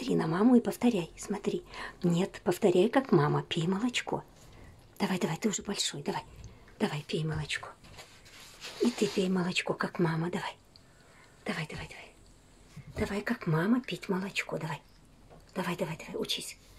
Смотри на маму и повторяй. Смотри. Нет, повторяй, как мама. Пей молочко. Давай, давай, ты уже большой. Давай. Давай, пей молочко. И ты пей молочко, как мама. Давай. Давай, давай, давай. Давай, как мама, пить молочко. Давай. Давай, давай, давай. Учись.